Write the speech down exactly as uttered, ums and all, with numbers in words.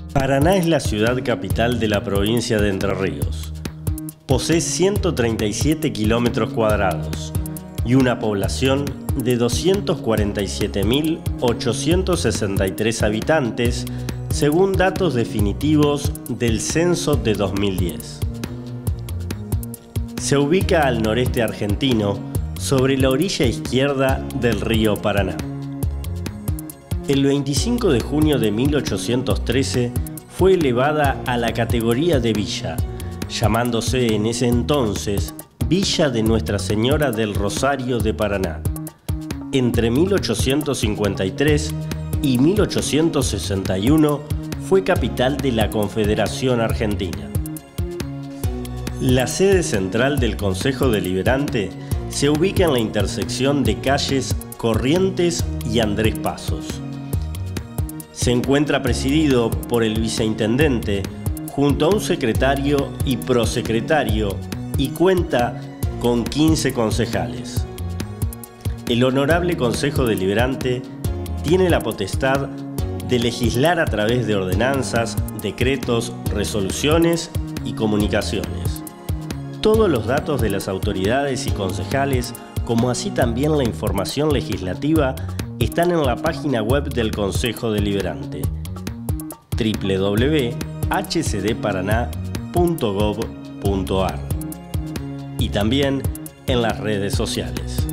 Paraná es la ciudad capital de la provincia de Entre Ríos. Posee ciento treinta y siete kilómetros cuadrados y una población de doscientos cuarenta y siete mil ochocientos sesenta y tres habitantes, según datos definitivos del censo de dos mil diez. Se ubica al noreste argentino, sobre la orilla izquierda del río Paraná. El veinticinco de junio de mil ochocientos trece fue elevada a la categoría de villa, llamándose en ese entonces Villa de Nuestra Señora del Rosario de Paraná. Entre mil ochocientos cincuenta y tres y mil ochocientos sesenta y uno fue capital de la Confederación Argentina. La sede central del Consejo Deliberante se ubica en la intersección de calles Corrientes y Andrés Pasos. Se encuentra presidido por el viceintendente junto a un secretario y prosecretario y cuenta con quince concejales. El Honorable Consejo Deliberante tiene la potestad de legislar a través de ordenanzas, decretos, resoluciones y comunicaciones. Todos los datos de las autoridades y concejales, como así también la información legislativa, están en la página web del Consejo Deliberante doble u doble u doble u punto h c d paraná punto gov punto a r y también en las redes sociales.